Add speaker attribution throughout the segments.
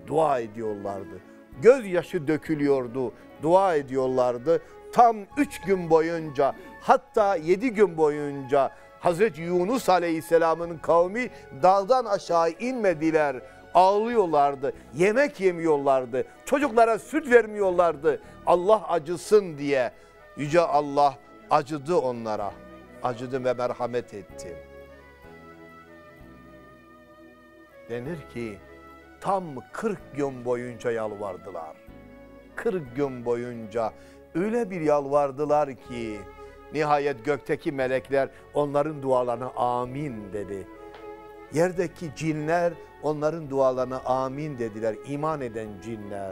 Speaker 1: dua ediyorlardı. Gözyaşı dökülüyordu, dua ediyorlardı. Tam 3 gün boyunca, hatta 7 gün boyunca Hazreti Yunus Aleyhisselam'ın kavmi dağdan aşağı inmediler. Ağlıyorlardı, yemek yemiyorlardı, çocuklara süt vermiyorlardı. Allah acısın diye. Yüce Allah acıdı onlara, acıdı ve merhamet etti. Denir ki tam 40 gün boyunca yalvardılar. 40 gün boyunca öyle bir yalvardılar ki nihayet gökteki melekler onların dualarına amin dedi. Yerdeki cinler onların dualarına amin dediler, iman eden cinler.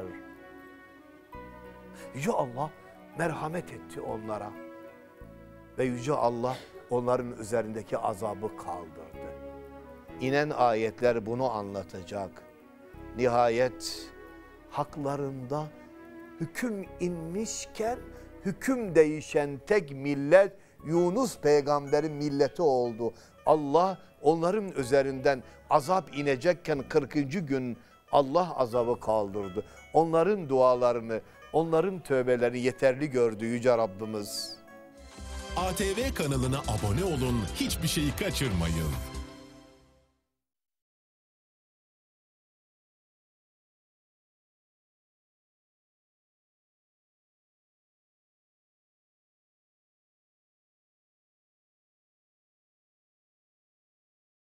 Speaker 1: Yüce Allah merhamet etti onlara. Ve Yüce Allah onların üzerindeki azabı kaldırdı. İnen ayetler bunu anlatacak. Nihayet haklarında hüküm inmişken hüküm değişen tek millet Yunus peygamberin milleti oldu. Allah onların üzerinden azap inecekken 40. gün Allah azabı kaldırdı. Onların dualarını, onların tövbelerini yeterli gördü Yüce Rabbimiz.
Speaker 2: ATV kanalına abone olun, hiçbir şeyi kaçırmayın.